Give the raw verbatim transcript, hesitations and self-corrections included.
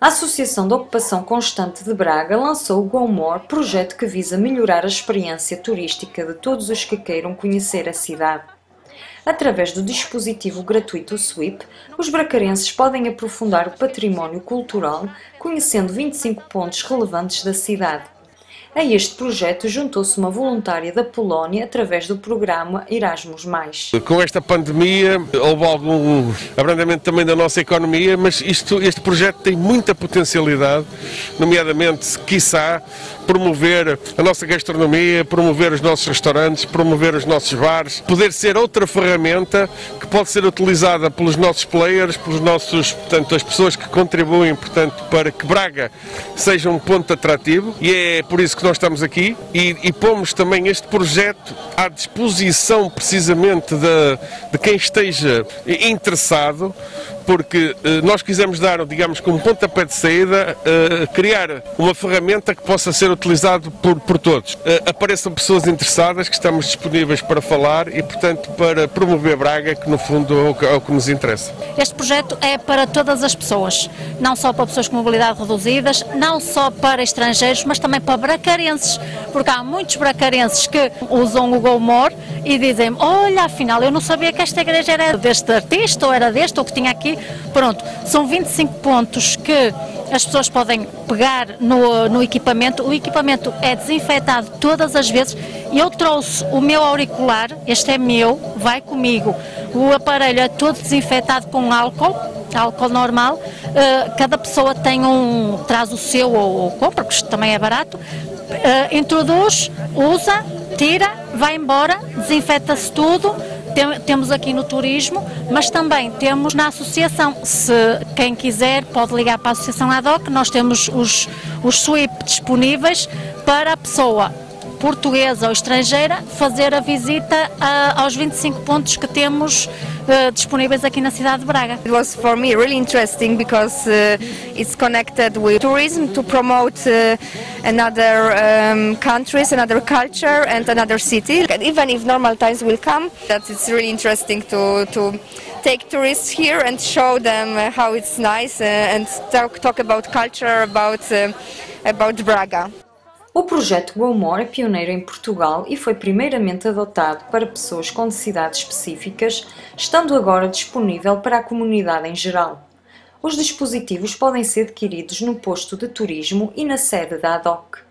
A Associação de Ocupação Constante de Braga lançou o Go More, projeto que visa melhorar a experiência turística de todos os que queiram conhecer a cidade. Através do dispositivo gratuito Sweep, os bracarenses podem aprofundar o património cultural, conhecendo vinte e cinco pontos relevantes da cidade. A este projeto juntou-se uma voluntária da Polónia através do programa Erasmus mais. Com esta pandemia houve algum abrandamento também da nossa economia, mas isto, este projeto tem muita potencialidade, nomeadamente, quiçá, promover a nossa gastronomia, promover os nossos restaurantes, promover os nossos bares, poder ser outra ferramenta que pode ser utilizada pelos nossos players, pelos nossos, portanto, as pessoas que contribuem, portanto, para que Braga seja um ponto atrativo, e é por isso que nós estamos aqui e, e pomos também este projeto à disposição precisamente de, de quem esteja interessado, porque eh, nós quisemos dar, digamos, como pontapé de saída, eh, criar uma ferramenta que possa ser utilizada por, por todos. Eh, apareçam pessoas interessadas, que estamos disponíveis para falar e, portanto, para promover Braga, que no fundo é o que, é o que nos interessa. Este projeto é para todas as pessoas, não só para pessoas com mobilidade reduzidas, não só para estrangeiros, mas também para bracarenses, porque há muitos bracarenses que usam o Go More e dizem: olha, afinal eu não sabia que esta igreja era deste artista, ou era deste, ou que tinha aqui. Pronto, são vinte e cinco pontos que as pessoas podem pegar no, no equipamento. O equipamento é desinfetado todas as vezes. Eu trouxe o meu auricular, este é meu, vai comigo. O aparelho é todo desinfetado com álcool, álcool normal. Uh, cada pessoa tem um, traz o seu ou, ou compra, porque isto também é barato. Uh, introduz, usa, tira, vai embora, desinfeta-se tudo. Temos aqui no turismo, mas também temos na associação. Se quem quiser pode ligar para a associação ad hoc, nós temos os, os sweep disponíveis para a pessoa portuguesa ou estrangeira fazer a visita a, aos vinte e cinco pontos que temos uh, disponíveis aqui na cidade de Braga. It was for me really interesting because uh, it's connected with tourism to promote uh, another um, countries, another culture and another city. And even if normal times will come, that it's really interesting to to take tourists here and show them uh, how it's nice uh, and talk, talk about culture, about uh, about Braga. O projeto Go More é pioneiro em Portugal e foi primeiramente adotado para pessoas com necessidades específicas, estando agora disponível para a comunidade em geral. Os dispositivos podem ser adquiridos no posto de turismo e na sede da ad hoc.